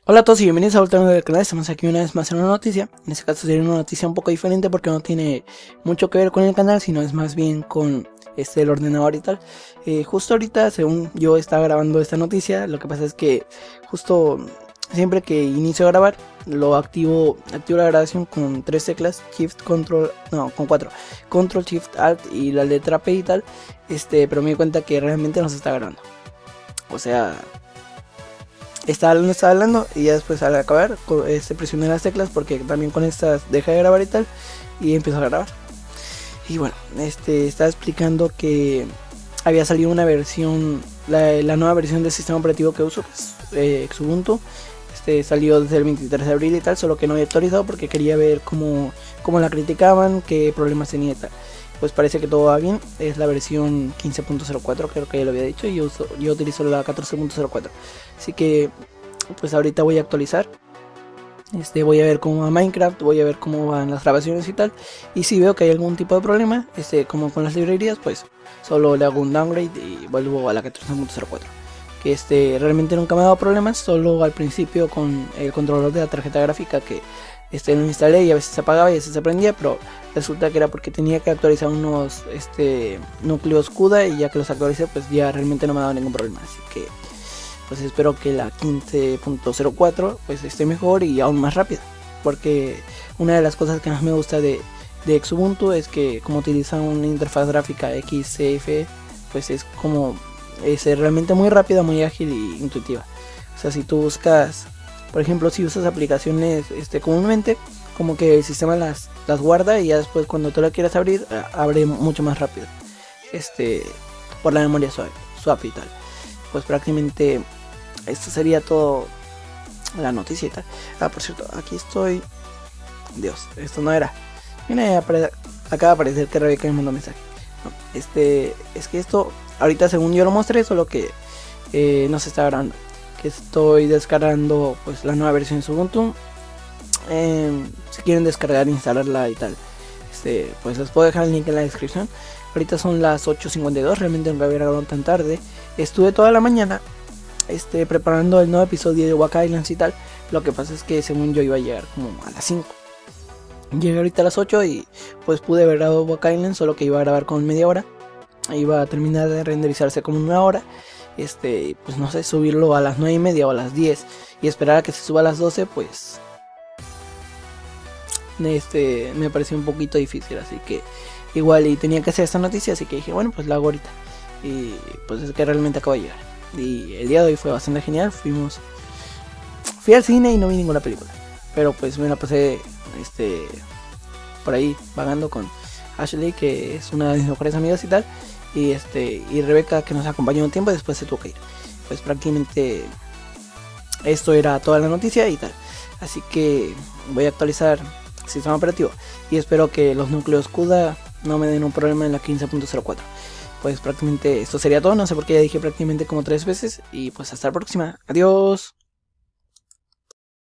Hola a todos y bienvenidos a otro del canal. Estamos aquí una vez más en una noticia. En este caso sería una noticia un poco diferente porque no tiene mucho que ver con el canal, sino es más bien con el ordenador y tal. Justo ahorita, según yo estaba grabando esta noticia, lo que pasa es que justo siempre que inicio a grabar, activo la grabación con tres teclas, Shift, Control, no, con cuatro, Control, Shift, Alt y la letra P y tal. Pero me di cuenta que realmente no se está grabando. O sea, estaba hablando y ya después al acabar presioné las teclas porque también con estas deja de grabar y tal, y empezó a grabar. Y bueno, estaba explicando que había salido una versión, la nueva versión del sistema operativo que uso, que es Xubuntu. Salió desde el 23 de abril y tal, solo que no había actualizado porque quería ver cómo la criticaban, qué problemas tenía y tal. Pues parece que todo va bien. Es la versión 15.04, creo que ya lo había dicho, y yo utilizo la 14.04. Así que pues ahorita voy a actualizar. Voy a ver cómo va Minecraft, voy a ver cómo van las grabaciones y tal. Y si veo que hay algún tipo de problema, como con las librerías, pues solo le hago un downgrade y vuelvo a la 14.04. Que realmente nunca me ha dado problemas, solo al principio con el controlador de la tarjeta gráfica que lo instalé y a veces se apagaba y a veces se prendía, pero resulta que era porque tenía que actualizar unos núcleos CUDA, y ya que los actualicé pues ya realmente no me ha dado ningún problema. Así que pues espero que la 15.04 pues esté mejor y aún más rápida, porque una de las cosas que más me gusta de Xubuntu es que como utiliza una interfaz gráfica XCF, pues es realmente muy rápida, muy ágil y intuitiva. O sea, si tú buscas, por ejemplo, si usas aplicaciones comúnmente, como que el sistema las guarda y ya después cuando tú la quieras abrir, abre mucho más rápido. Por la memoria suave y tal. Pues prácticamente esto sería todo la noticia y tal. Por cierto, aquí estoy. Dios, esto no era. Mira, acaba de aparecer que Rebeca me mandó mensaje. No, es que esto ahorita según yo lo mostré, solo que no se está grabando. Que estoy descargando pues la nueva versión de Ubuntu. Si quieren descargar, instalarla y tal, pues les puedo dejar el link en la descripción. Ahorita son las 8:52, realmente no había grabado tan tarde. Estuve toda la mañana preparando el nuevo episodio de Wack Islands y tal. Lo que pasa es que según yo iba a llegar como a las 5. Llegué ahorita a las 8 y pues pude haber grabado Wack Islands, solo que iba a grabar con media hora. Iba a terminar de renderizarse como una hora. Pues no sé, subirlo a las 9:30 o a las 10 y esperar a que se suba a las 12, pues me pareció un poquito difícil, así que igual y tenía que hacer esta noticia, así que dije, bueno, pues la hago ahorita. Y pues es que realmente acabo de llegar. Y el día de hoy fue bastante genial. Fui al cine y no vi ninguna película, pero pues me la pasé por ahí vagando con Ashley, que es una de mis mejores amigas y tal, y Rebeca, que nos acompañó un tiempo y después se tuvo que ir. Pues prácticamente esto era toda la noticia y tal. Así que voy a actualizar el sistema operativo y espero que los núcleos CUDA no me den un problema en la 15.04. Pues prácticamente esto sería todo. No sé por qué ya dije prácticamente como 3 veces. Y pues hasta la próxima. Adiós.